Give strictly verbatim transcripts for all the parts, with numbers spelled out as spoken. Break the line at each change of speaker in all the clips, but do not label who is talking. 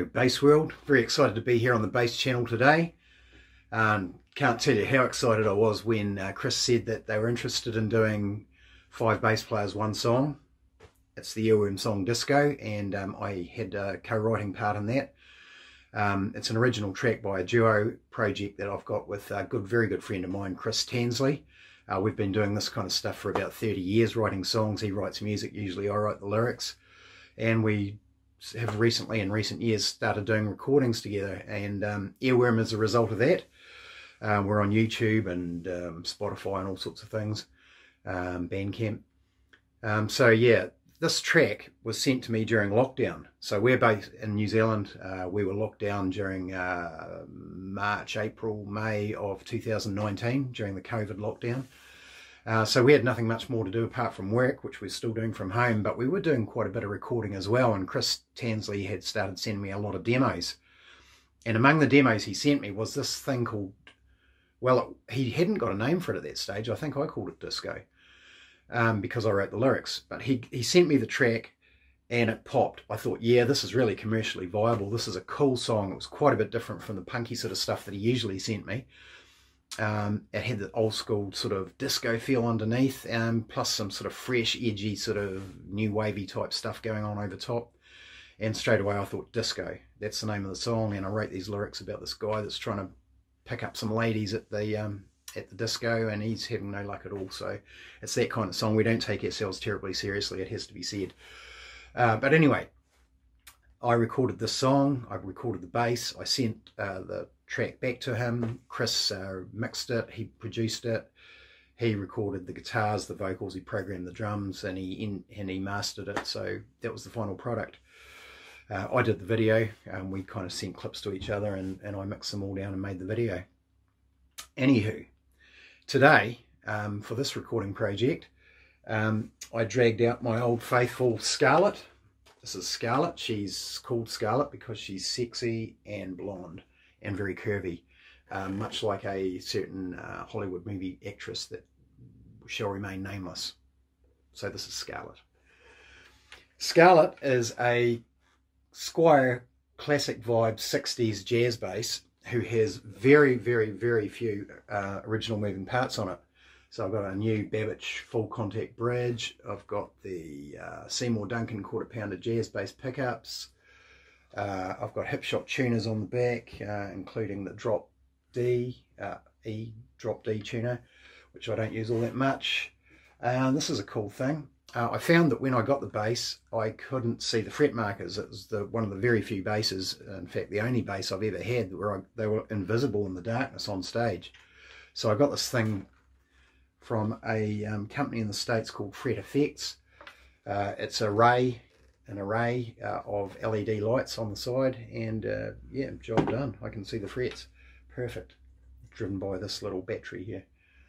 Hello Bass World, very excited to be here on the Bass channel today. Um, can't tell you how excited I was when uh, Chris said that they were interested in doing five bass players, one song. It's the Earworm song Disco, and um, I had a co-writing part in that. Um, it's an original track by a duo project that I've got with a good, very good friend of mine, Chris Tansley. Uh, we've been doing this kind of stuff for about thirty years, writing songs. He writes music, usually I write the lyrics. And we have recently, in recent years, started doing recordings together, and um, Earworm is a result of that. Uh, we're on YouTube and um, Spotify and all sorts of things, um, Bandcamp. Um, so yeah, this track was sent to me during lockdown. So we're based in New Zealand. Uh, we were locked down during uh, March, April, May of two thousand nineteen, during the COVID lockdown. Uh, so we had nothing much more to do apart from work, which we're still doing from home, but we were doing quite a bit of recording as well, and Chris Tansley had started sending me a lot of demos. And among the demos he sent me was this thing called, well, it, he hadn't got a name for it at that stage. I think I called it Disco, um, because I wrote the lyrics. But he, he sent me the track and it popped. I thought, yeah, this is really commercially viable. This is a cool song. It was quite a bit different from the punky sort of stuff that he usually sent me. Um, it had the old school sort of disco feel underneath, um, plus some sort of fresh, edgy, sort of new wavy type stuff going on over top. And straight away I thought, Disco, that's the name of the song. And I wrote these lyrics about this guy that's trying to pick up some ladies at the um, at the disco, and he's having no luck at all. So it's that kind of song. We don't take ourselves terribly seriously, it has to be said. Uh, but anyway, I recorded this song, I recorded the bass, I sent uh, the track back to him. Chris uh, mixed it, he produced it, he recorded the guitars, the vocals, he programmed the drums, and he in, and he mastered it. So that was the final product. Uh, I did the video, and we kind of sent clips to each other, and, and I mixed them all down and made the video. Anywho, today, um, for this recording project, um, I dragged out my old faithful Scarlett. This is Scarlett. She's called Scarlett because she's sexy and blonde and very curvy, um, much like a certain uh, Hollywood movie actress that shall remain nameless. So this is Scarlett. Scarlett is a Squier classic vibe sixties jazz bass who has very, very, very few uh, original moving parts on it. So I've got a new Babbage full contact bridge. I've got the uh, Seymour Duncan quarter pounder jazz bass pickups. Uh, I've got hip shot tuners on the back, uh, including the drop D, uh, E drop D tuner, which I don't use all that much. Uh, this is a cool thing. Uh, I found that when I got the bass, I couldn't see the fret markers. It was the, one of the very few basses, in fact the only bass I've ever had, where I, they were invisible in the darkness on stage. So I got this thing from a um, company in the States called Fret Effects. Uh, it's array, an array uh, of L E D lights on the side, and uh, yeah, job done. I can see the frets. Perfect. Driven by this little battery here.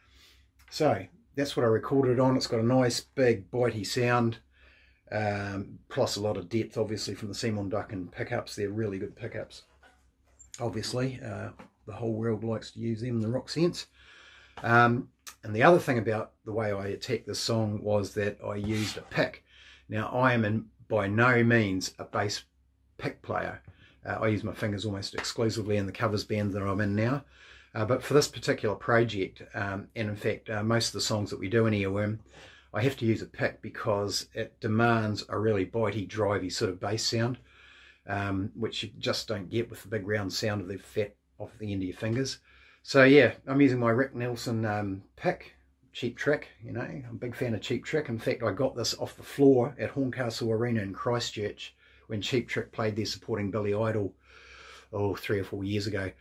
So that's what I recorded it on. It's got a nice big bitey sound, um, plus a lot of depth obviously from the Seymour Duncan pickups. They're really good pickups. Obviously, uh, the whole world likes to use them in the rock sense. Um, and the other thing about the way I attacked this song was that I used a pick. Now I am in, by no means a bass pick player. Uh, I use my fingers almost exclusively in the covers band that I'm in now. Uh, but for this particular project, um, and in fact uh, most of the songs that we do in Earworm, I have to use a pick because it demands a really bitey, drivey sort of bass sound, um, which you just don't get with the big round sound of the fat off the end of your fingers. So yeah, I'm using my Rick Nelson um, pick, Cheap Trick. You know, I'm a big fan of Cheap Trick. In fact, I got this off the floor at Horncastle Arena in Christchurch when Cheap Trick played there supporting Billy Idol, oh, three or four years ago.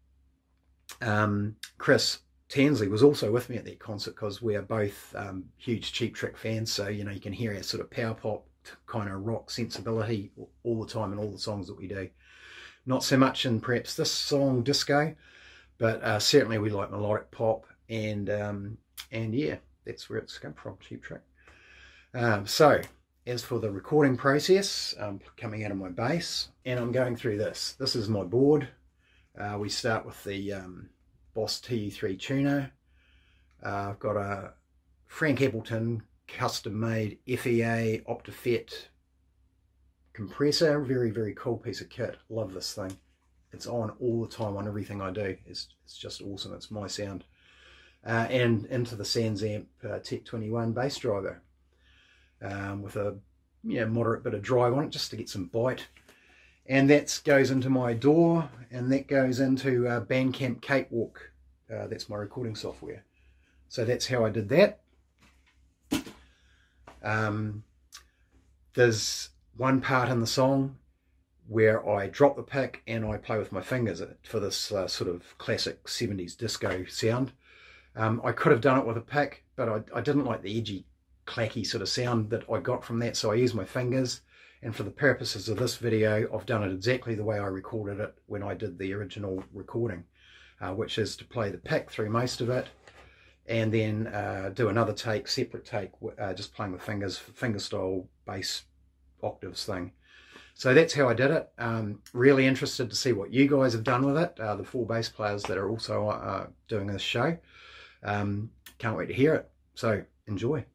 Um, Chris Tansley was also with me at that concert because we are both um, huge Cheap Trick fans. So, you know, you can hear our sort of power pop kind of rock sensibility all the time in all the songs that we do. Not so much in perhaps this song, Disco, but uh, certainly we like melodic pop, and um, and yeah, that's where it's come from, Cheap Trick. Um, so, as for the recording process, I'm coming out of my bass, and I'm going through this. This is my board. Uh, we start with the um, Boss T U three tuner. Uh, I've got a Frank Appleton custom-made F E A Optifett compressor. Very, very cool piece of kit. Love this thing. It's on all the time on everything I do. It's, it's just awesome. It's my sound. Uh, and into the SansAmp uh, Tech twenty-one bass driver um, with a yeah, moderate bit of drive on it just to get some bite. And that goes into my D A W, and that goes into uh, Bandcamp Cakewalk. Uh, that's my recording software. So that's how I did that. Um, there's one part in the song where I drop the pick and I play with my fingers for this uh, sort of classic seventies disco sound. Um, I could have done it with a pick, but I, I didn't like the edgy, clacky sort of sound that I got from that, so I used my fingers. And for the purposes of this video, I've done it exactly the way I recorded it when I did the original recording, uh, which is to play the pick through most of it, and then uh, do another take, separate take, uh, just playing with fingers, fingerstyle bass octaves thing. So that's how I did it. Um, really interested to see what you guys have done with it, uh, the four bass players that are also uh, doing this show. Um, can't wait to hear it. So enjoy.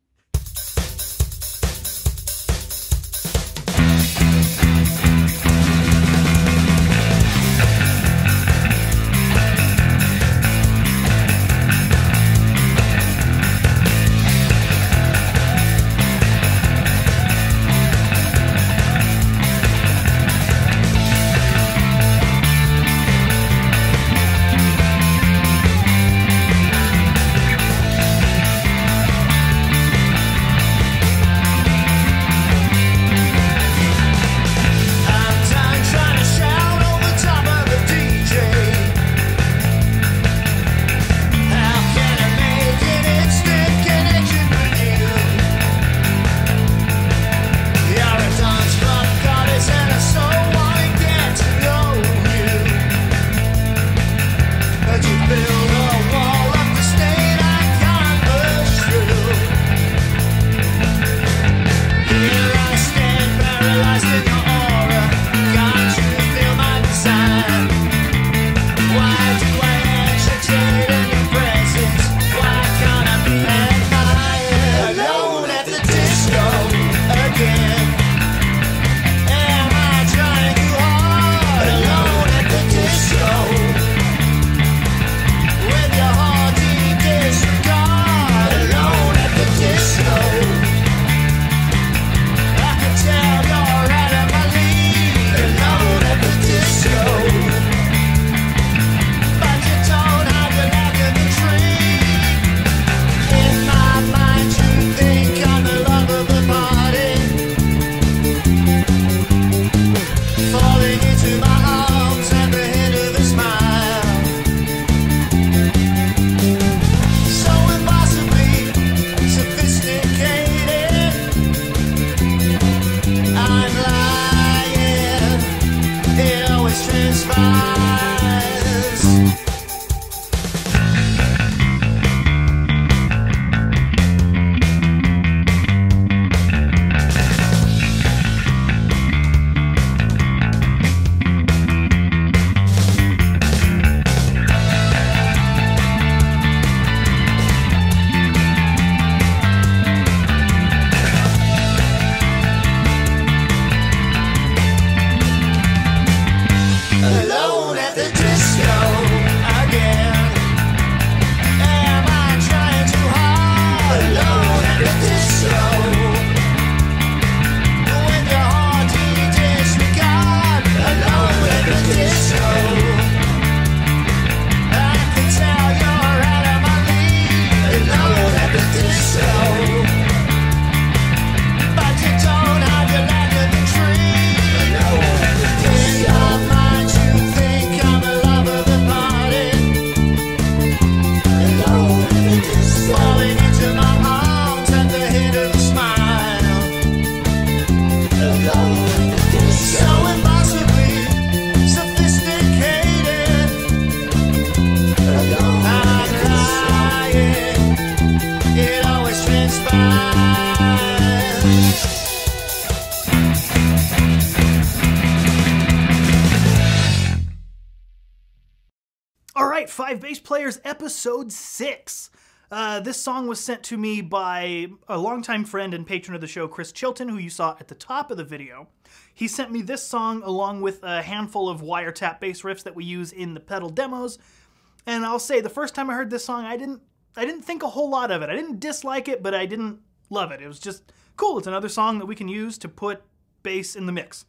All right, Five Bass Players, episode six. Uh, this song was sent to me by a longtime friend and patron of the show, Chris Chilton, who you saw at the top of the video. He sent me this song along with a handful of wiretap bass riffs that we use in the pedal demos. And I'll say, the first time I heard this song, I didn't, I didn't think a whole lot of it. I didn't dislike it, but I didn't love it. It was just cool. It's another song that we can use to put bass in the mix.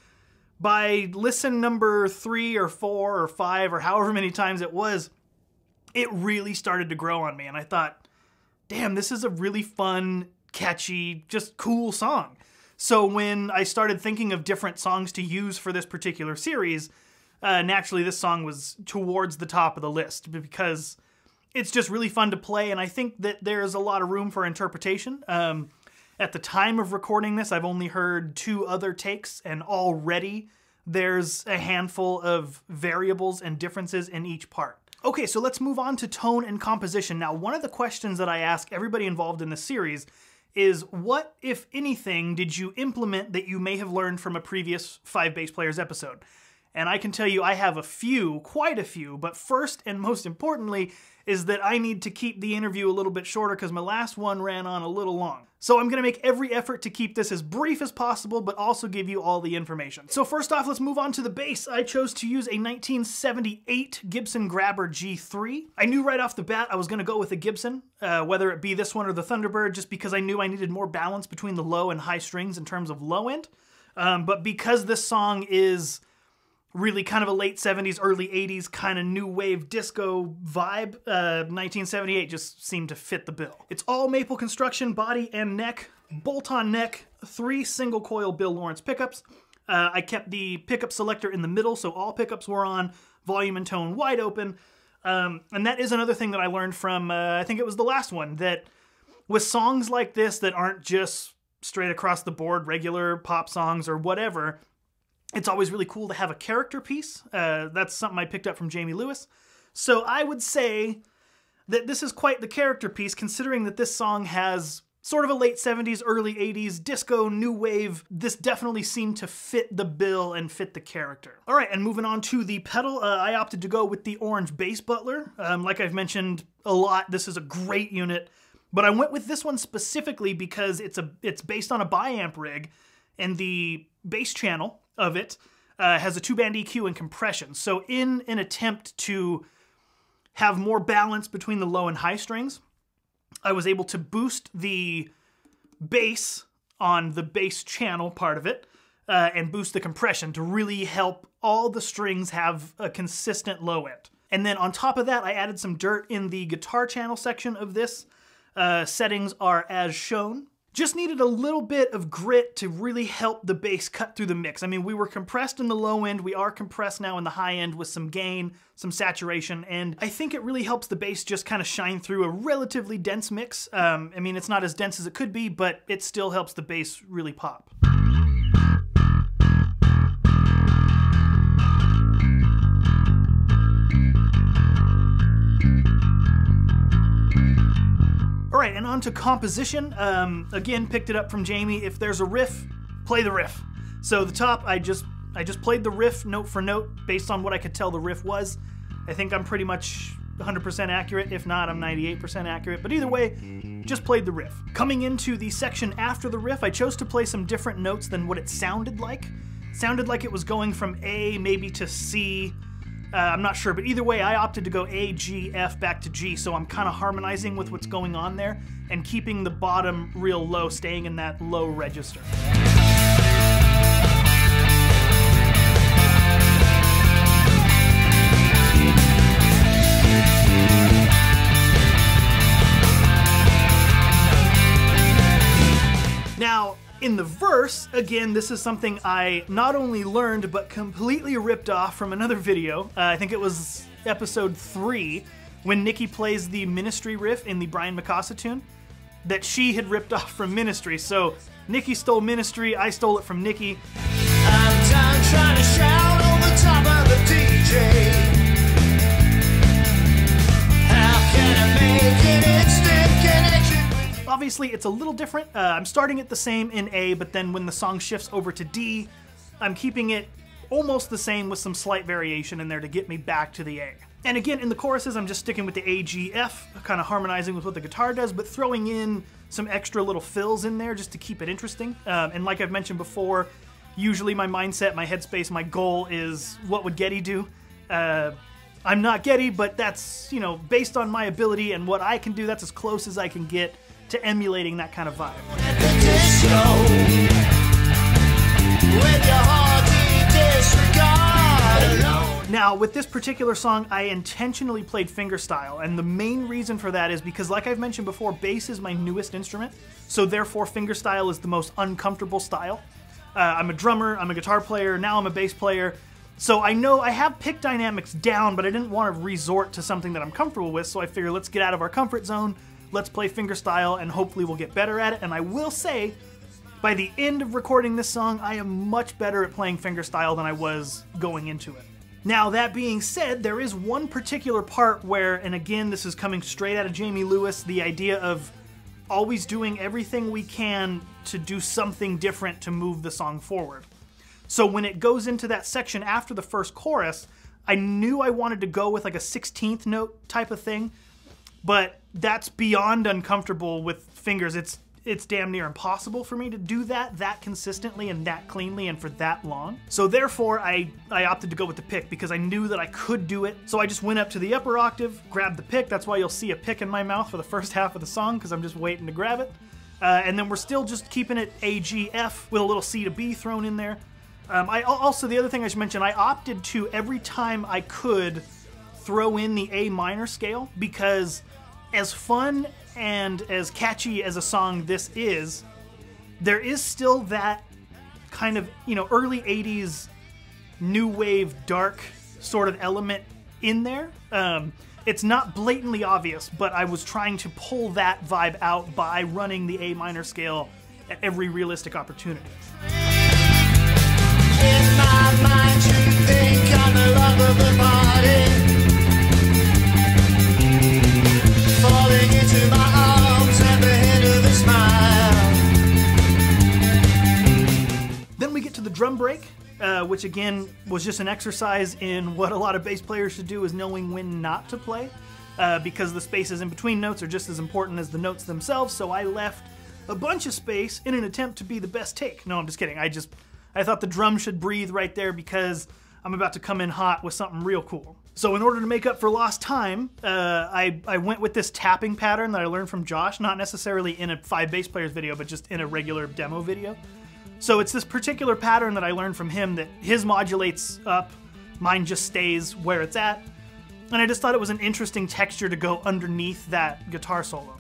By listen number three or four or five or however many times it was, it really started to grow on me, and I thought, damn, this is a really fun, catchy, just cool song. So when I started thinking of different songs to use for this particular series, uh, naturally this song was towards the top of the list because it's just really fun to play, and I think that there's a lot of room for interpretation. Um, at the time of recording this, I've only heard two other takes, and already there's a handful of variables and differences in each part. Okay, so let's move on to tone and composition. Now, one of the questions that I ask everybody involved in this series is, what, if anything, did you implement that you may have learned from a previous Five Bass Players episode? And I can tell you I have a few, quite a few, but first and most importantly is that I need to keep the interview a little bit shorter because my last one ran on a little long. So I'm going to make every effort to keep this as brief as possible, but also give you all the information. So first off, let's move on to the bass. I chose to use a nineteen seventy-eight Gibson Grabber G three. I knew right off the bat I was going to go with a Gibson, uh, whether it be this one or the Thunderbird, just because I knew I needed more balance between the low and high strings in terms of low end. Um, but because this song is really kind of a late seventies, early eighties kind of new wave disco vibe, uh, nineteen seventy-eight just seemed to fit the bill. It's all maple construction, body and neck, bolt-on neck, three single coil Bill Lawrence pickups. Uh, I kept the pickup selector in the middle, so all pickups were on, volume and tone wide open. Um, and that is another thing that I learned from, uh, I think it was the last one, that with songs like this that aren't just straight across the board, regular pop songs or whatever, it's always really cool to have a character piece. Uh, that's something I picked up from Jamie Lewis. So I would say that this is quite the character piece, considering that this song has sort of a late seventies, early eighties disco, new wave. This definitely seemed to fit the bill and fit the character. All right, and moving on to the pedal, uh, I opted to go with the Orange Bass Butler. Um, like I've mentioned a lot, this is a great unit, but I went with this one specifically because it's a it's based on a bi-amp rig, and the bass channel of it uh, has a two-band E Q and compression. So in an attempt to have more balance between the low and high strings, I was able to boost the bass on the bass channel part of it uh, and boost the compression to really help all the strings have a consistent low end. And then on top of that, I added some dirt in the guitar channel section of this. Uh, settings are as shown. Just needed a little bit of grit to really help the bass cut through the mix. I mean, we were compressed in the low end, we are compressed now in the high end with some gain, some saturation, and I think it really helps the bass just kind of shine through a relatively dense mix. Um, I mean, it's not as dense as it could be, but it still helps the bass really pop. All right, and on to composition. Um, again, picked it up from Jamie. If there's a riff, play the riff. So the top, I just I just played the riff note for note based on what I could tell the riff was. I think I'm pretty much one hundred percent accurate. If not, I'm ninety-eight percent accurate. But either way, just played the riff. Coming into the section after the riff, I chose to play some different notes than what it sounded like. It sounded like it was going from A maybe to C. Uh, I'm not sure, but either way, I opted to go A, G, F, back to G, so I'm kind of harmonizing with what's going on there and keeping the bottom real low, staying in that low register. Now, in the verse, again, this is something I not only learned, but completely ripped off from another video. Uh, I think it was episode three, when Nikki plays the Ministry riff in the Brian Mikasa tune, that she had ripped off from Ministry. So Nikki stole Ministry, I stole it from Nikki. I'm down trying to shout on the top of the D J. How can I make an instant connection? Obviously, it's a little different. Uh, I'm starting it the same in A, but then when the song shifts over to D, I'm keeping it almost the same with some slight variation in there to get me back to the A. And again, in the choruses, I'm just sticking with the A, G, F, kind of harmonizing with what the guitar does, but throwing in some extra little fills in there just to keep it interesting. Um, and like I've mentioned before, usually my mindset, my headspace, my goal is what would Geddy do? Uh, I'm not Geddy, but that's, you know, based on my ability and what I can do, that's as close as I can get to emulating that kind of vibe. Now, with this particular song, I intentionally played fingerstyle, and the main reason for that is because, like I've mentioned before, bass is my newest instrument, so therefore fingerstyle is the most uncomfortable style. Uh, I'm a drummer, I'm a guitar player, now I'm a bass player, so I know I have pick dynamics down, but I didn't want to resort to something that I'm comfortable with, so I figured let's get out of our comfort zone, let's play fingerstyle, and hopefully we'll get better at it. And I will say, by the end of recording this song, I am much better at playing fingerstyle than I was going into it. Now, that being said, there is one particular part where, and again, this is coming straight out of Jamie Lewis, the idea of always doing everything we can to do something different to move the song forward. So when it goes into that section after the first chorus, I knew I wanted to go with like a sixteenth note type of thing, but that's beyond uncomfortable with fingers. It's it's damn near impossible for me to do that that consistently and that cleanly and for that long. So therefore, I, I opted to go with the pick because I knew that I could do it. So I just went up to the upper octave, grabbed the pick. That's why you'll see a pick in my mouth for the first half of the song, because I'm just waiting to grab it. Uh, and then we're still just keeping it A, G, F with a little C to B thrown in there. Um, I also, the other thing I should mention, I opted to, every time I could, throw in the A minor scale, because as fun and as catchy as a song this is, there is still that kind of, you know, early eighties new wave dark sort of element in there. Um, it's not blatantly obvious, but I was trying to pull that vibe out by running the A minor scale at every realistic opportunity. In my mind, you think I'm the love of the party. Falling into my arms at the hint of a smile. Then we get to the drum break, uh, which again was just an exercise in what a lot of bass players should do, is knowing when not to play, uh, because the spaces in between notes are just as important as the notes themselves. So I left a bunch of space in an attempt to be the best take. No, I'm just kidding. I just I thought the drum should breathe right there because I'm about to come in hot with something real cool. So in order to make up for lost time, uh, I, I went with this tapping pattern that I learned from Josh, not necessarily in a Five Bass Players video, but just in a regular demo video. So it's this particular pattern that I learned from him that his modulates up, mine just stays where it's at. And I just thought it was an interesting texture to go underneath that guitar solo.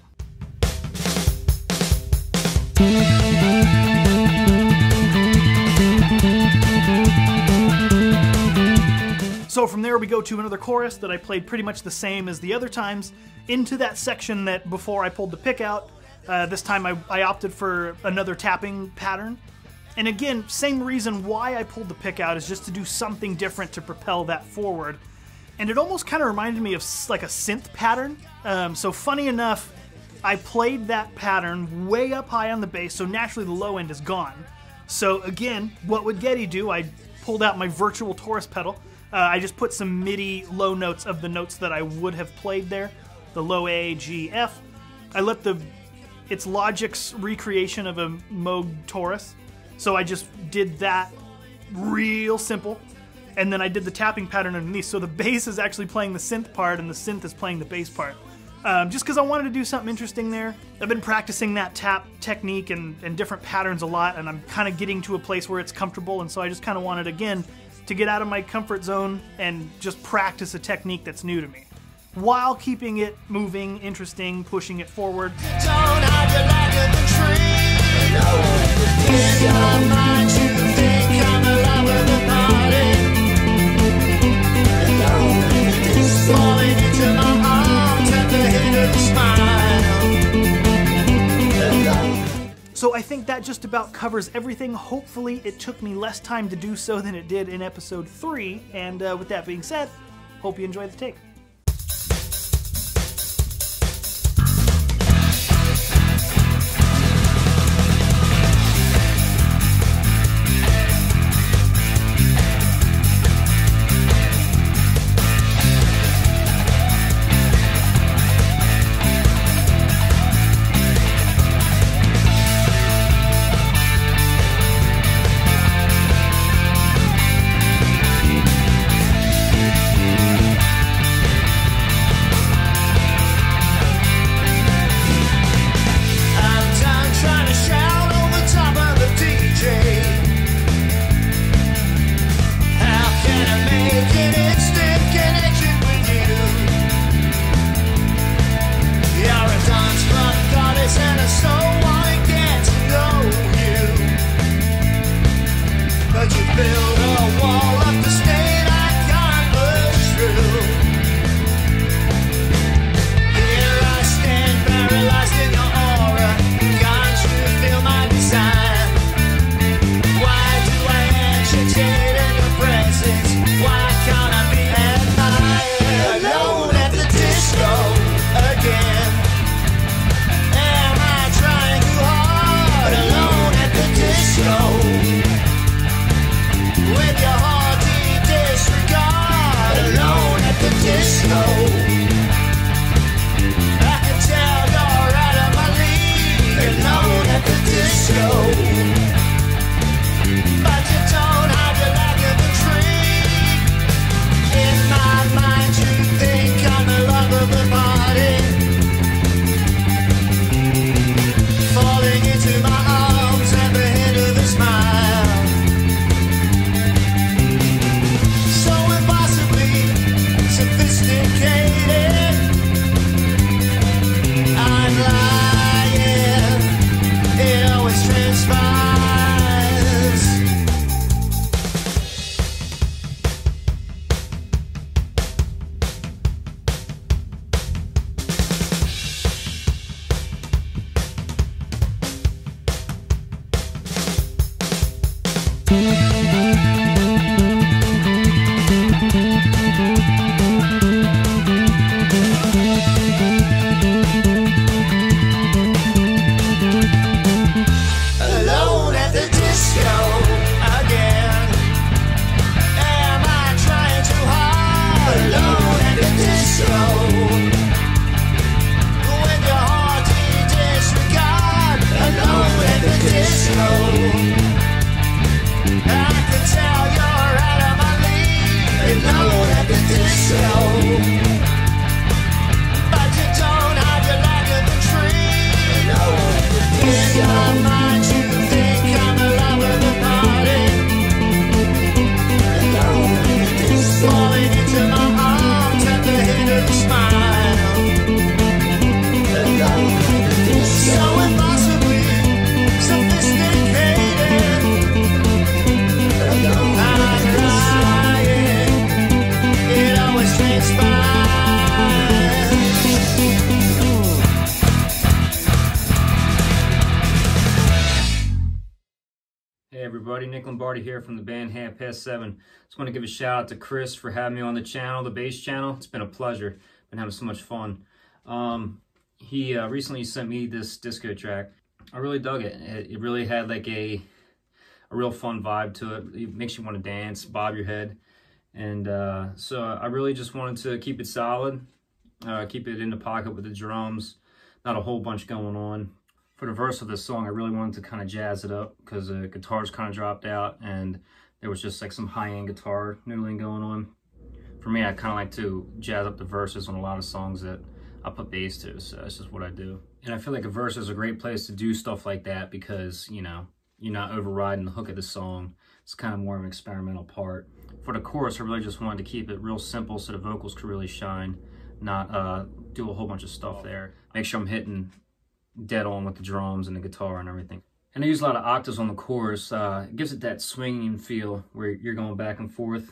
So from there we go to another chorus that I played pretty much the same as the other times, into that section that before I pulled the pick out. Uh, this time I, I opted for another tapping pattern. And again, same reason why I pulled the pick out is just to do something different to propel that forward. And it almost kind of reminded me of like a synth pattern. Um, so funny enough, I played that pattern way up high on the bass, so naturally the low end is gone. So again, what would Geddy do? I pulled out my virtual Taurus pedal. Uh, I just put some MIDI low notes of the notes that I would have played there. The low A, G, F. I let the, it's Logic's recreation of a Moog Taurus. So I just did that real simple. And then I did the tapping pattern underneath. So the bass is actually playing the synth part and the synth is playing the bass part. Um, just because I wanted to do something interesting there. I've been practicing that tap technique and, and different patterns a lot, and I'm kind of getting to a place where it's comfortable, and so I just kind of wanted, again, to get out of my comfort zone and just practice a technique that's new to me, while keeping it moving, interesting, pushing it forward. Don't hide the light of the tree. In your mind you think I'm the love of the party. Falling into my arms at the hint of a smile. So I think that just about covers everything. Hopefully it took me less time to do so than it did in episode three. And uh, with that being said, hope you enjoyed the take.
Alone at the disco again. Am I trying too hard? Alone at the disco. With your hearty disregard. Alone at the disco. I can tell you're out of my league. Alone at the disco. But you don't have your leg in the tree. Alone at the disco. In my mind you think I'm the love of the party. Alone at the disco. Falling into my arms at the hint of a smile. Alone at the disco. So impossibly sophisticated. Alone I'm lying. It always transpires.
Hey everybody, Nick Lombardi here from the band Half Past Seven. Just want to give a shout out to Chris for having me on the channel, the bass channel. It's been a pleasure. Been having so much fun. Um, he uh, recently sent me this disco track. I really dug it. It, it really had like a a real fun vibe to it. It makes you want to dance, bob your head, and uh, so I really just wanted to keep it solid, uh, keep it in the pocket with the drums. Not a whole bunch going on. For the verse of this song, I really wanted to kind of jazz it up because the guitars kind of dropped out and there was just like some high-end guitar noodling going on. For me, I kind of like to jazz up the verses on a lot of songs that I put bass to, so that's just what I do. And I feel like a verse is a great place to do stuff like that because, you know, you're not overriding the hook of the song. It's kind of more of an experimental part. For the chorus, I really just wanted to keep it real simple so the vocals could really shine, not uh, do a whole bunch of stuff there. Make sure I'm hitting dead on with the drums and the guitar and everything. And I use a lot of octaves on the chorus. Uh, it gives it that swinging feel where you're going back and forth.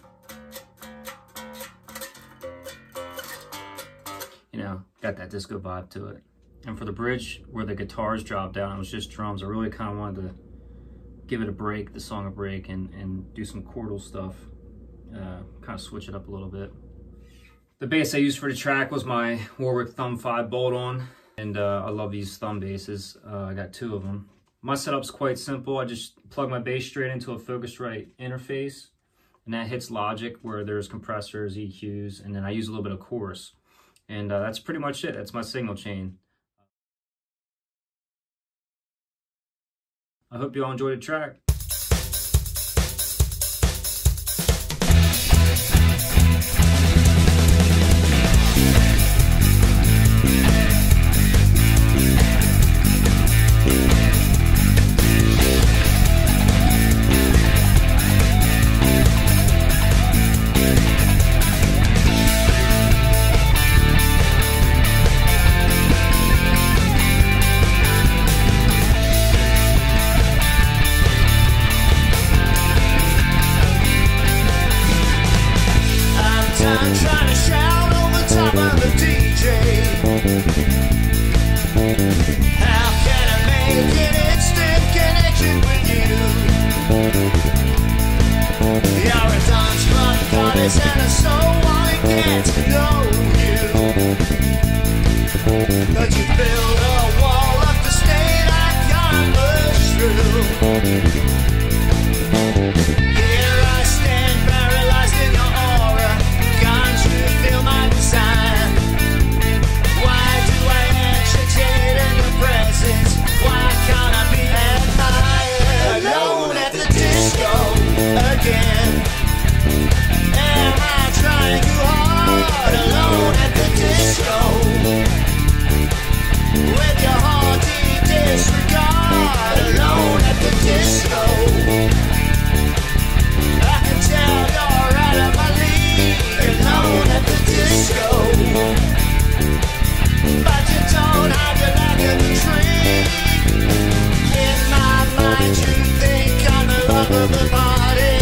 You know, got that disco vibe to it. And for the bridge where the guitars dropped out and it was just drums, I really kind of wanted to give it a break, the song a break, and, and do some chordal stuff. Uh, kind of switch it up a little bit. The bass I used for the track was my Warwick Thumb five bolt-on. And uh, I love these thumb basses. Uh, I got two of them. My setup's quite simple. I just plug my bass straight into a Focusrite interface, and that hits Logic where there's compressors, E Qs, and then I use a little bit of chorus. And uh, that's pretty much it. That's my signal chain. I hope you all enjoyed the track.
I'm trying to shout over top of the D J. How can I make an instant connection with you? You're a dance club goddess and I so want to get to know you. But you build a wall up to stay like I push through. Here I stand paralyzed in your aura. Can't you feel my desire? Why do I agitate in your presence? Why can't I be admired? Alone at the disco again. Am I trying too hard? Alone at the disco. With your hearty disregard. Alone at the disco. I can tell you're out of my league. Alone at the disco. But you don't have your leg in the tree. In my mind you think I'm the love of the party.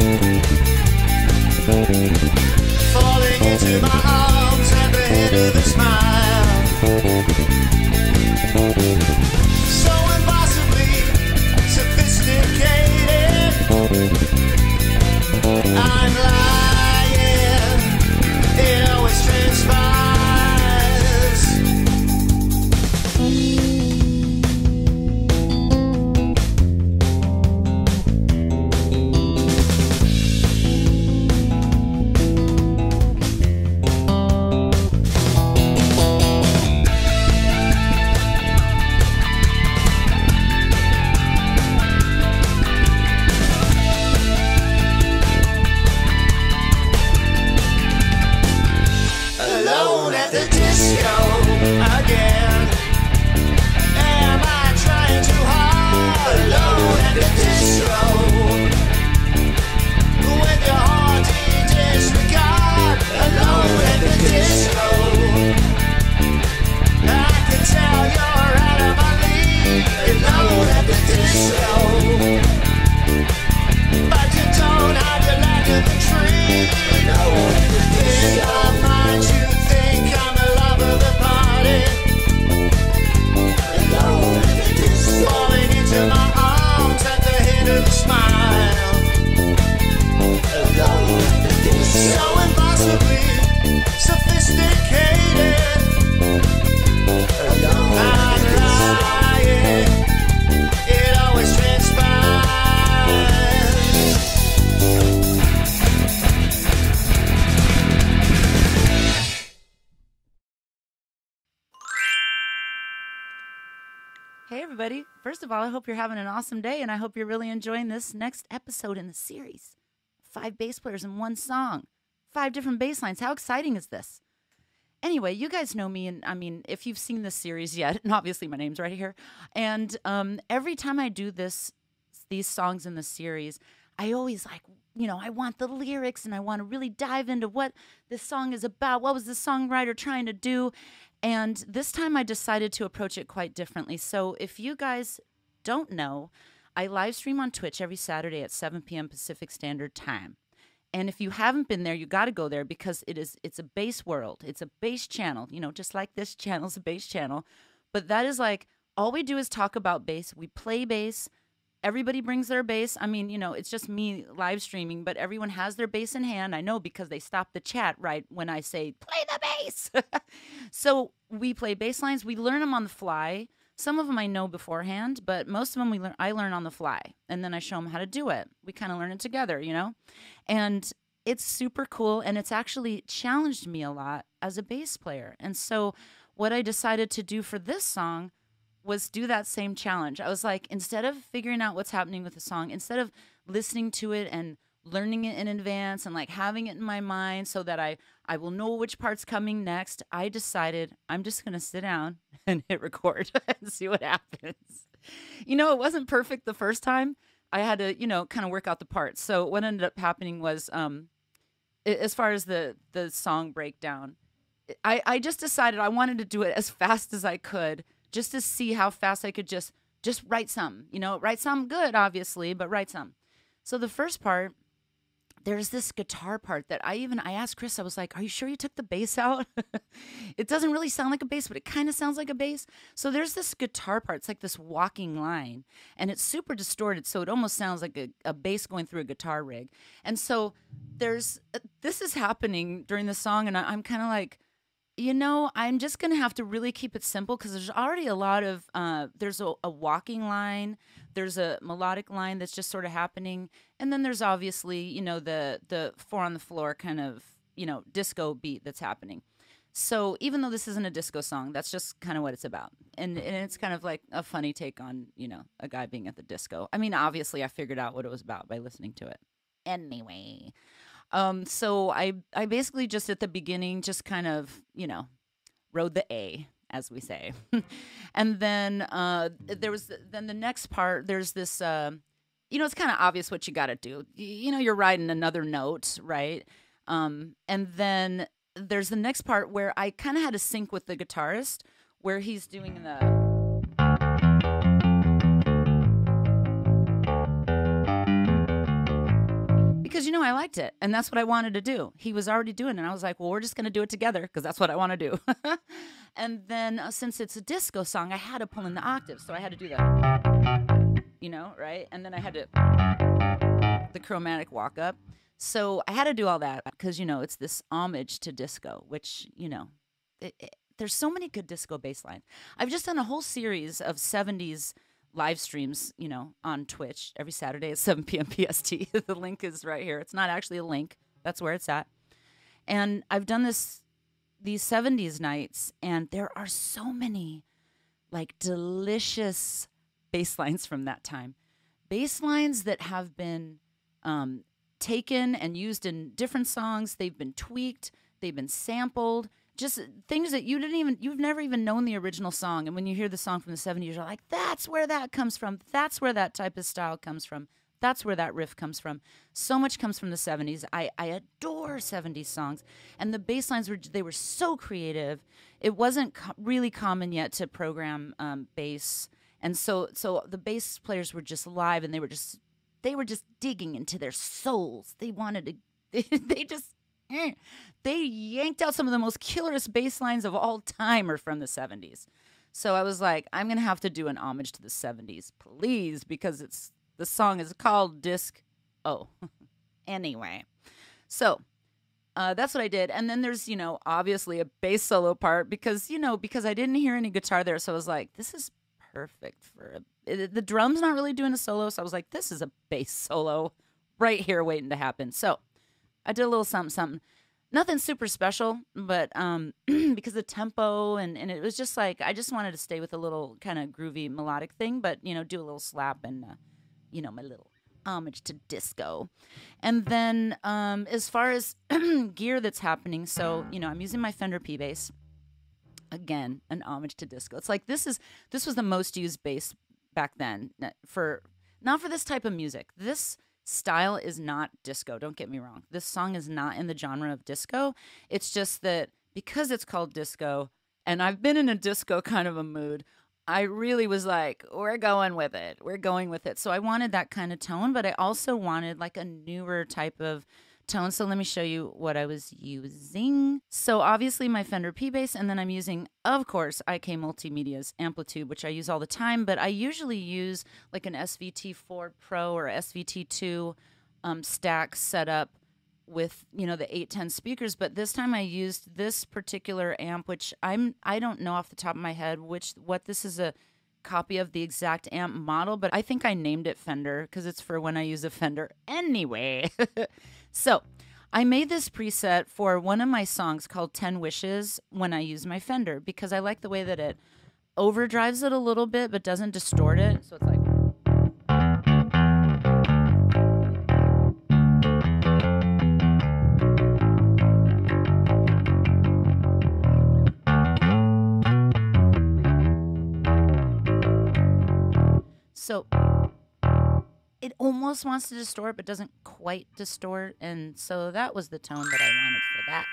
Falling into my arms at the hint of a smile. So impossibly sophisticated.
everybody. First of all, I hope you're having an awesome day, and I hope you're really enjoying this next episode in the series. Five bass players in one song. Five different bass lines. How exciting is this? Anyway, you guys know me, and I mean, if you've seen this series yet, and obviously my name's right here, and um, every time I do this, these songs in the series, I always like, you know, I want the lyrics, and I want to really dive into what this song is about. What was the songwriter trying to do? And this time I decided to approach it quite differently. So if you guys don't know, I live stream on Twitch every Saturday at seven p.m. Pacific Standard Time. And if you haven't been there, you got to go there because it is it's a bass world. It's a bass channel, you know, just like this channel is a bass channel. But that is like all we do is talk about bass. We play bass. Everybody brings their bass. I mean, you know, it's just me live streaming, but everyone has their bass in hand. I know because they stop the chat right when I say, play the bass. So we play bass lines. We learn them on the fly. Some of them I know beforehand, but most of them we learn. I learn on the fly, and then I show them how to do it. We kind of learn it together, you know? And it's super cool, and it's actually challenged me a lot as a bass player. And so what I decided to do for this song was do that same challenge. I was like, instead of figuring out what's happening with the song, instead of listening to it and learning it in advance and like having it in my mind so that I, I will know which part's coming next, I decided I'm just going to sit down and hit record and see what happens. You know, it wasn't perfect the first time. I had to, you know, kind of work out the parts. So what ended up happening was, um, as far as the, the song breakdown, I, I just decided I wanted to do it as fast as I could, just to see how fast I could just just write something, you know, write something good, obviously, but write something. So the first part, there's this guitar part that I even, I asked Chris, I was like, are you sure you took the bass out? It doesn't really sound like a bass, but it kind of sounds like a bass. So there's this guitar part, it's like this walking line, and it's super distorted, so it almost sounds like a, a bass going through a guitar rig. And so there's, this is happening during the song, and I, I'm kind of like, you know, I'm just going to have to really keep it simple because there's already a lot of, uh, there's a, a walking line, there's a melodic line that's just sort of happening. And then there's obviously, you know, the, the four on the floor kind of, you know, disco beat that's happening. So even though this isn't a disco song, that's just kind of what it's about. And, and it's kind of like a funny take on, you know, a guy being at the disco. I mean, obviously I figured out what it was about by listening to it. Anyway. Um, so I, I basically just at the beginning just kind of, you know, rode the A, as we say. And then uh, there was, then the next part, there's this, uh, you know, it's kind of obvious what you got to do. You, you know, you're riding another note, right? Um, and then there's the next part where I kind of had to sync with the guitarist where he's doing the... Because, you know, I liked it, and that's what I wanted to do. He was already doing it, and I was like, well, we're just going to do it together, because that's what I want to do. And then, uh, since it's a disco song, I had to pull in the octaves, so I had to do that, you know, right? And then I had to, the chromatic walk up. So I had to do all that, because, you know, it's this homage to disco, which, you know, it, it, there's so many good disco bass lines. I've just done a whole series of seventies live streams, you know, on Twitch every Saturday at seven p.m. P S T. The link is right here. It's not actually a link. That's where it's at. And I've done this, these seventies nights, and there are so many, like, delicious bass lines from that time. Bass lines that have been um, taken and used in different songs. They've been tweaked. They've been sampled. Just things that you didn't even, you've never even known the original song. And when you hear the song from the seventies, you're like, that's where that comes from. That's where that type of style comes from. That's where that riff comes from. So much comes from the seventies. I, I adore seventies songs. And the bass lines were, they were so creative. It wasn't co- really common yet to program um, bass. And so, so the bass players were just live, and they were just, they were just digging into their souls. They wanted to, they, they just, they yanked out some of the most killerest bass lines of all time are from the seventies. So I was like, I'm going to have to do an homage to the seventies, please, because it's the song is called Disc O. Anyway, so uh, that's what I did. And then there's, you know, obviously a bass solo part because, you know, because I didn't hear any guitar there. So I was like, this is perfect for a, the drum's not really doing a solo. So I was like, this is a bass solo right here waiting to happen. So I did a little something, something. nothing super special, but um, because of the tempo and, and it was just like, I just wanted to stay with a little kind of groovy melodic thing, but, you know, do a little slap and, uh, you know, my little homage to disco. And then um, as far as gear that's happening, so, you know, I'm using my Fender P-Bass. Again, an homage to disco. It's like this is this was the most used bass back then for not for this type of music. This style is not disco. Don't get me wrong. This song is not in the genre of disco. It's just that because it's called disco, and I've been in a disco kind of a mood, I really was like, we're going with it. We're going with it. So I wanted that kind of tone, but I also wanted like a newer type of tone. So let me show you what I was using. So obviously my Fender P-Bass, and then I'm using, of course, I K Multimedia's Amplitude, which I use all the time, but I usually use like an S V T four Pro or S V T two um, stack setup with, you know, the eight ten speakers. But this time I used this particular amp, which I'm, I don't know off the top of my head which, what this is a copy of the exact amp model, but I think I named it Fender because it's for when I use a Fender anyway. So I made this preset for one of my songs called ten wishes when I use my Fender because I like the way that it overdrives it a little bit but doesn't distort it. So it's like, so it almost wants to distort, but doesn't quite distort. And so that was the tone that I wanted for that.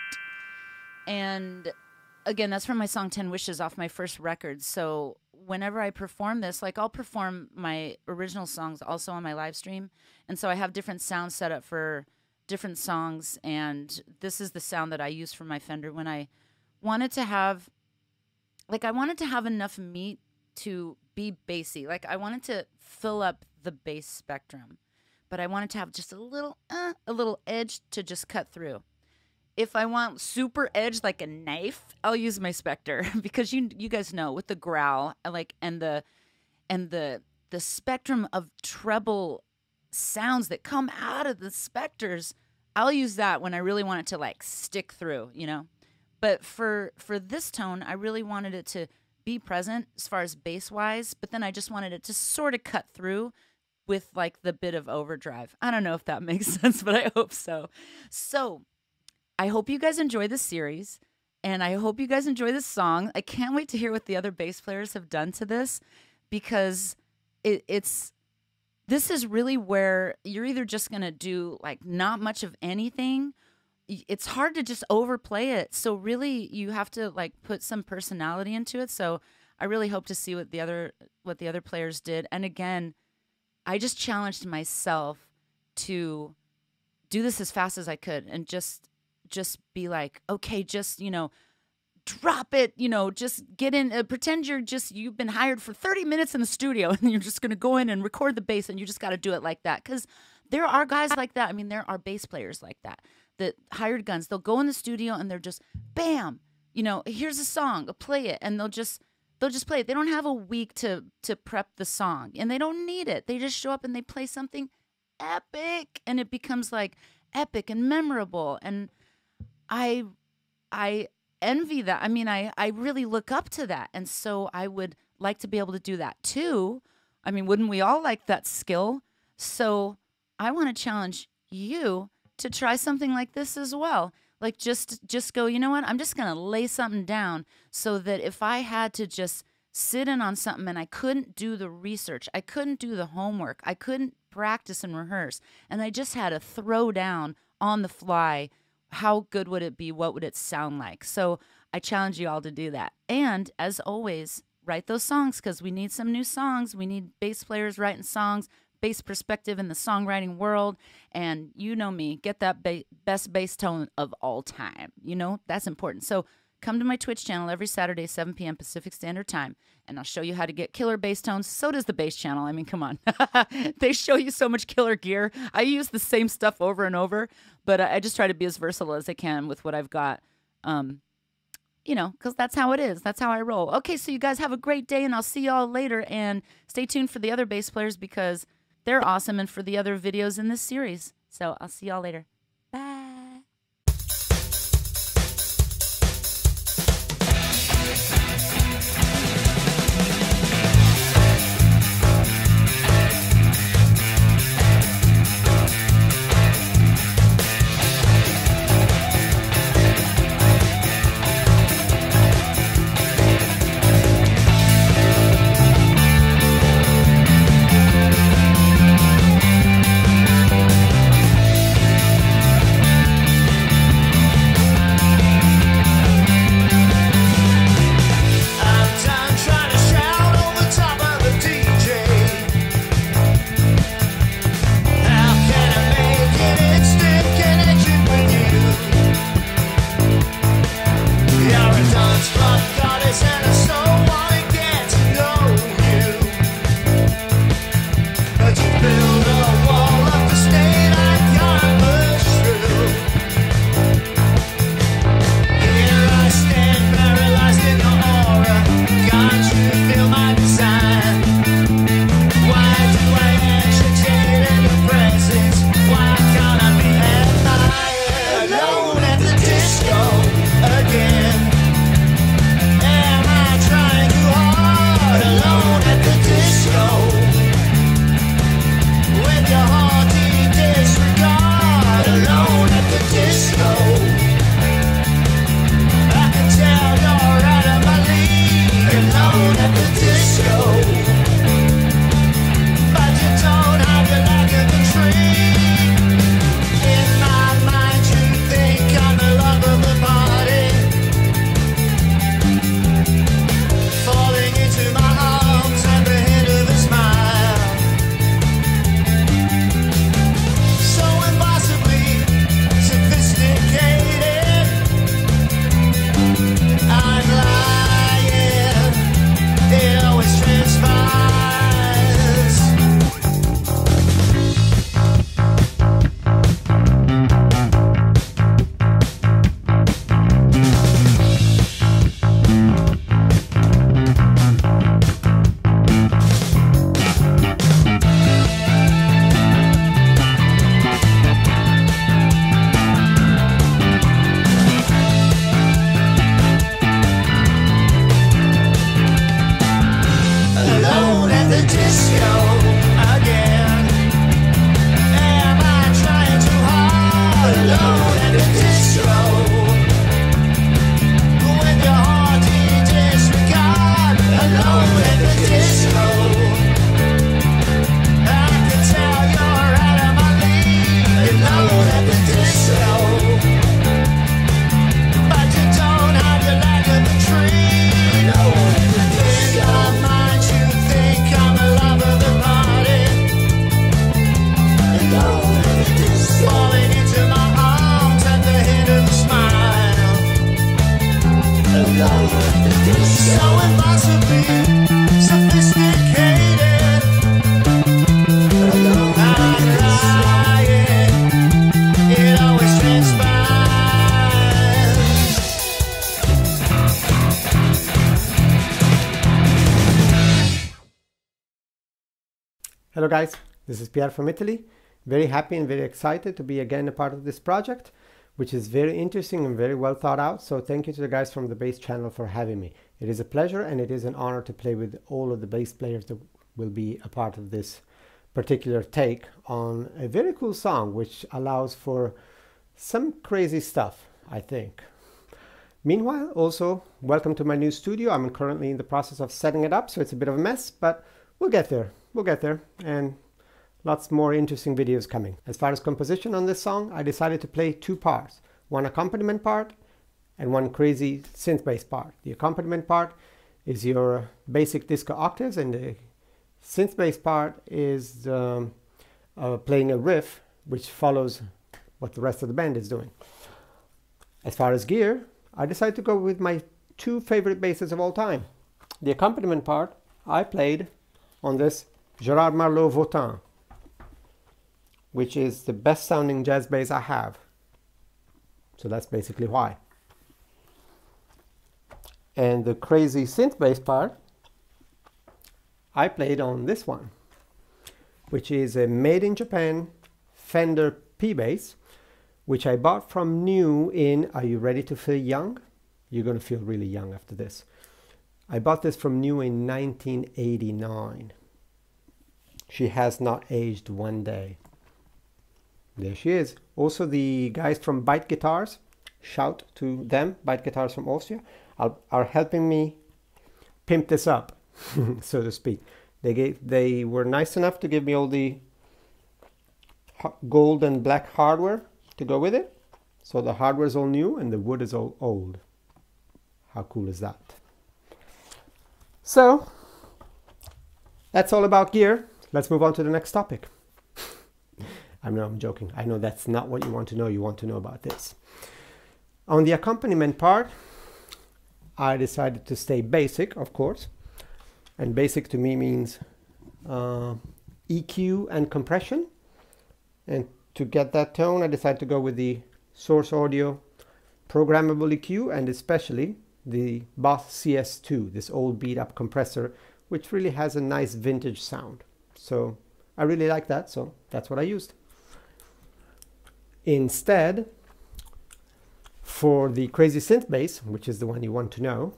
And again, that's from my song ten wishes off my first record. So whenever I perform this, like I'll perform my original songs also on my live stream. And so I have different sounds set up for different songs. And this is the sound that I use for my Fender when I wanted to have, like I wanted to have enough meat to be bassy. Like I wanted to fill up the bass spectrum, but I wanted to have just a little, uh, a little edge to just cut through. If I want super edge like a knife, I'll use my Spectre because you you guys know with the growl, like and the and the the spectrum of treble sounds that come out of the Spectres, I'll use that when I really want it to like stick through, you know. But for for this tone, I really wanted it to be present as far as bass wise, but then I just wanted it to sort of cut through with like the bit of overdrive. I don't know if that makes sense, but I hope so. So I hope you guys enjoy this series and I hope you guys enjoy this song. I can't wait to hear what the other bass players have done to this because it, it's, this is really where you're either just going to do like not much of anything. It's hard to just overplay it. So really you have to like put some personality into it. So I really hope to see what the other, what the other players did. And again, I just challenged myself to do this as fast as I could and just, just be like, okay, just, you know, drop it, you know, just get in, uh, pretend you're just, you've been hired for thirty minutes in the studio and you're just going to go in and record the bass and you just got to do it like that. Cause there are guys like that. I mean, there are bass players like that, that hired guns. They'll go in the studio and they're just, bam, you know, here's a song, play it. And they'll just, they'll just play it. They don't have a week to, to prep the song and they don't need it. They just show up and they play something epic and it becomes like epic and memorable. And I, I envy that. I mean, I, I really look up to that. And so I would like to be able to do that too. I mean, wouldn't we all like that skill? So I want to challenge you to try something like this as well. Like just, just go, you know what? I'm just going to lay something down so that if I had to just sit in on something and I couldn't do the research, I couldn't do the homework, I couldn't practice and rehearse, and I just had to throw down on the fly, how good would it be? What would it sound like? So I challenge you all to do that. And as always, write those songs because we need some new songs. We need bass players writing songs, bass perspective in the songwriting world. And you know me, get that ba- best bass tone of all time. You know, that's important. So come to my Twitch channel every Saturday, seven p.m. Pacific Standard Time, and I'll show you how to get killer bass tones. So does the bass channel. I mean, come on. They show you so much killer gear. I use the same stuff over and over, but I just try to be as versatile as I can with what I've got. Um, you know, because that's how it is. That's how I roll. Okay, so you guys have a great day, and I'll see y'all later. And stay tuned for the other bass players because they're awesome, and for the other videos in this series. So I'll see y'all later. Bye.
Hello guys, this is Pierre from Italy. Very happy and very excited to be again a part of this project, which is very interesting and very well thought out. So thank you to the guys from the bass channel for having me. It is a pleasure and it is an honor to play with all of the bass players that will be a part of this particular take on a very cool song, which allows for some crazy stuff, I think. Meanwhile, also, welcome to my new studio. I'm currently in the process of setting it up, so it's a bit of a mess, but we'll get there. We'll get there, and lots more interesting videos coming. As far as composition on this song, I decided to play two parts. One accompaniment part and one crazy synth bass part. The accompaniment part is your basic disco octaves, and the synth bass part is um, uh, playing a riff which follows what the rest of the band is doing. As far as gear, I decided to go with my two favorite basses of all time. The accompaniment part I played on this Gerard Marleau Votin, which is the best sounding jazz bass I have. So that's basically why. And the crazy synth bass part I played on this one, which is a made in Japan Fender P bass, which I bought from new in, are you ready to feel young? You're going to feel really young after this. I bought this from new in nineteen eighty-nine. She has not aged one day. There she is. Also, the guys from Byte Guitars, shout to them, Byte Guitars from Austria, are, are helping me pimp this up, so to speak. They gave, they were nice enough to give me all the gold and black hardware to go with it. So the hardware is all new and the wood is all old. How cool is that? So that's all about gear. Let's move on to the next topic. I know I'm joking. I know that's not what you want to know. You want to know about this. On the accompaniment part, I decided to stay basic, of course. And basic to me means uh, E Q and compression. And to get that tone, I decided to go with the Source Audio programmable E Q, and especially the Boss C S two, this old beat up compressor, which really has a nice vintage sound. So I really like that, so that's what I used. Instead, for the crazy synth bass, which is the one you want to know,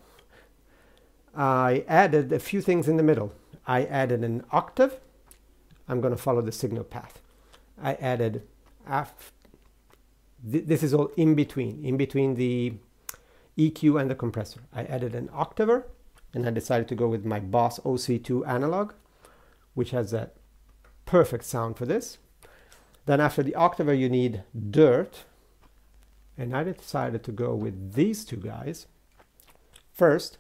I added a few things in the middle. I added an octave. I'm going to follow the signal path. I added, af th this is all in between, in between the E Q and the compressor. I added an octaver, and I decided to go with my Boss O C two analog, which has that perfect sound for this. Then after the octaver you need dirt, and I decided to go with these two guys. First,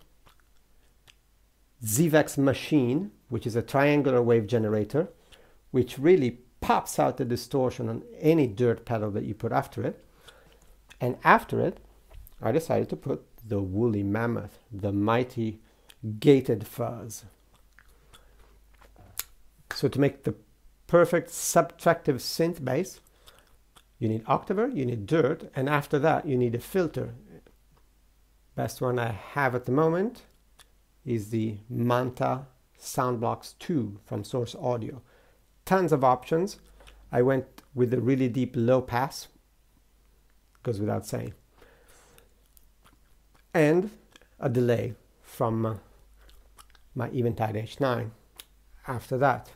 Zivex Machine, which is a triangular wave generator, which really pops out the distortion on any dirt pedal that you put after it. And after it, I decided to put the Woolly Mammoth, the mighty gated fuzz. So to make the perfect subtractive synth bass, you need octaver, you need dirt, and after that you need a filter. Best one I have at the moment is the Manta Soundblocks two from Source Audio. Tons of options. I went with a really deep low pass, goes without saying, and a delay from uh, my Eventide H nine. After that,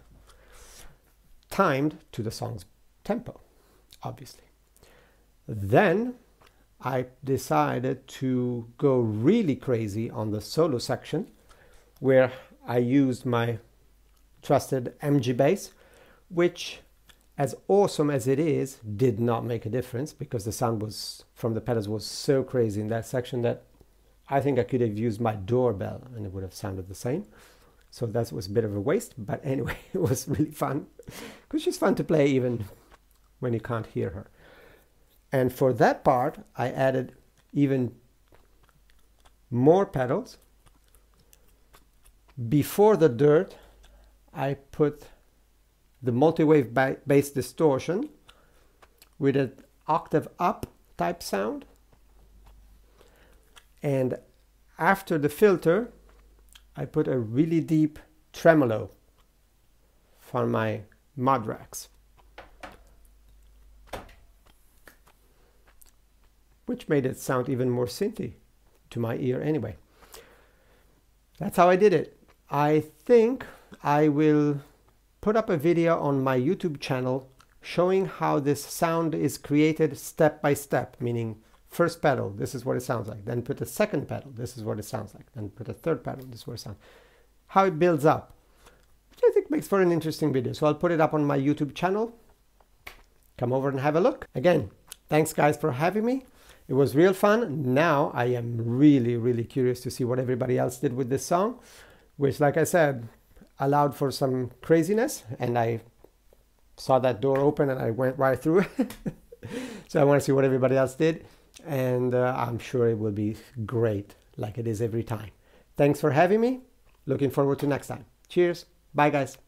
timed to the song's tempo, obviously. Then I decided to go really crazy on the solo section, where I used my trusted M G bass, which, as awesome as it is, did not make a difference, because the sound was from the pedals was so crazy in that section that I think I could have used my doorbell and it would have sounded the same. So that was a bit of a waste, but anyway, it was really fun, because she's fun to play even when you can't hear her. And for that part, I added even more pedals. Before the dirt, I put the multi-wave ba bass distortion with an octave up type sound. And after the filter, I put a really deep tremolo from my Modrax, which made it sound even more synthy to my ear anyway. That's how I did it. I think I will put up a video on my YouTube channel showing how this sound is created step by step, meaning first pedal, this is what it sounds like. Then put a second pedal, this is what it sounds like. Then put a third pedal, this is what it sounds like. How it builds up, which I think makes for an interesting video. So I'll put it up on my YouTube channel. Come over and have a look. Again, thanks guys for having me. It was real fun. Now I am really, really curious to see what everybody else did with this song, which, like I said, allowed for some craziness. And I saw that door open and I went right through. So I want to see what everybody else did. And uh, I'm sure it will be great, like it is every time. Thanks for having me. Looking forward to next time. Cheers. Bye, guys.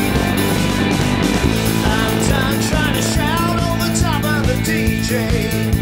I'm done trying to shout on the top of the D J.